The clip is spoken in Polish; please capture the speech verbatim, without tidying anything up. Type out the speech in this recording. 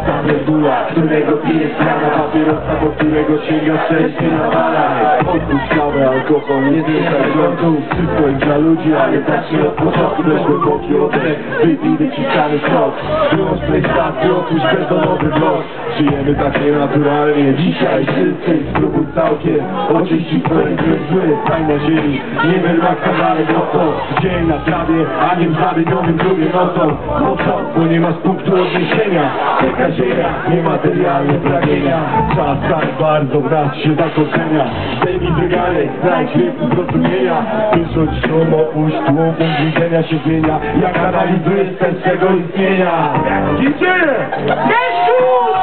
Prosta pierdula, którego pije strana papierosa, po którego sięga wcześniej nawala. Odpuść kawę, alkohol, nie zniechaj żartów. Wszystko jest dla ludzi, ale zacznij od początku. Weź głęboki oddech, wypij wyciskany sok. Wyłącz PlayStation, opuść bezdomowy vlog. Żyjemy tak nienaturalnie, dzisiaj wszyscy spróbuj całkiem oczyścić swoje zmysły. Stań na ziemi, nie wiem jak kanale mocno. Dzień na trawie, a nie w zawiedzonym klubie nocą. Mocno, bo nie masz punktu odniesienia. Czeka ziemia, niematerialne pragnienia. Czas tak bardzo brać się zakończenia. Zdejmij drganie, znajdź wielki zrozumienia. Wyrzuć szum, opuść tłum, punkt widzenia się zmienia. Jak analizujesz sens swego istnienia? Idzie! Jest